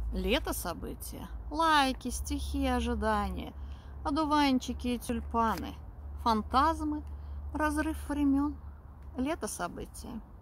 Лето события. Лайки, стихи, ожидания, одуванчики и тюльпаны, фантазмы, разрыв времен. Лето события.